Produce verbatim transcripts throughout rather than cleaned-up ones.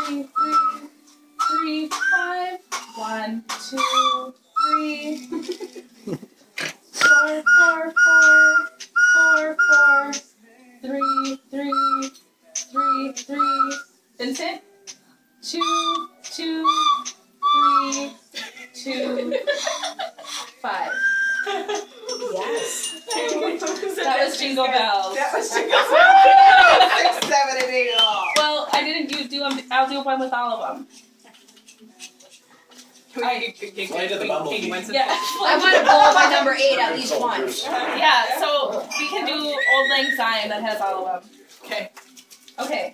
three, three, three, five. One, two, three. Four, four, four, four, four. Three, three, three, three. Vincent. Two, two, three, two, five. Yes. That was Jingle Bells. That was Jingle Bells. Six, seven, and eight. Well, I didn't do do them. I'll do one with all of them. I, Play to the bumblebee. Yeah. I want to blow by number eight at least once. Yeah. So we can do Old Lang Syne that has all of them. Okay. Okay.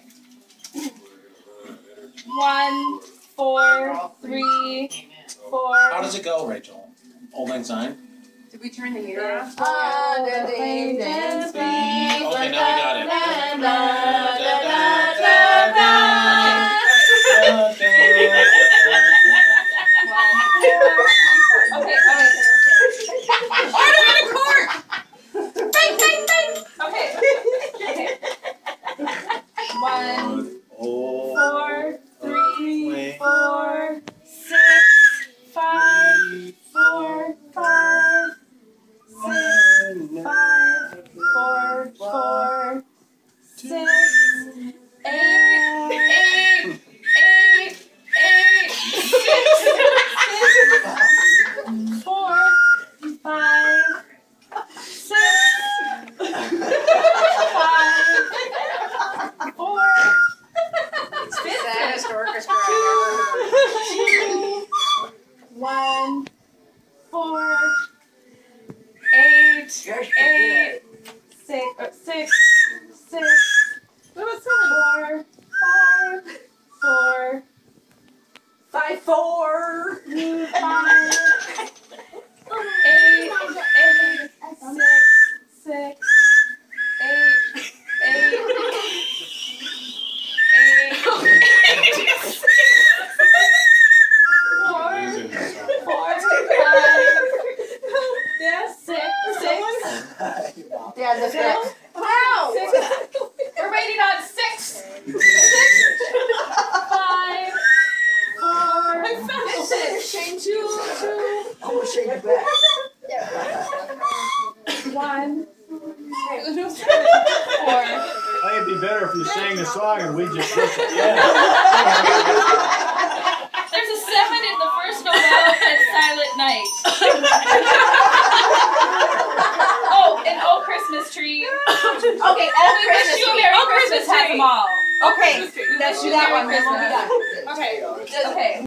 One, four, three, four. How does it go, Rachel? Old Lang Syne? Did we turn the heater off? Under the dance beat. Okay, now we got it. Da, da, da, da, da, Okay, okay. Ornament of court! Bang, bang, bang! Okay. Okay. One, four, three, four, six, five, four, five, six, five, four, four, six, eight, eight, eight, eight, six, four, five, six, five, four, Saddest orchestra I've two, one, four, eight, eight, six, or six, six, what about seven? Four, five, four, Five, four. five, eight, eight, six, six, eight, eight, eight, four, four, five, yeah, six, six, Dad, let's go. six, we're waiting on six, six, five, four, six, two, two, I'm gonna shake it back. one, four. I think it'd be better if you sang the song and we just listened. Yeah. There's a seven in the first Noel and Silent Night. Oh, and Oh Christmas Tree. Okay, all We wish Christmas you a tree. Merry All Christmas has them all. Okay, We let's wish do you that Merry one, then we'll be Christmas. done. Okay. Okay.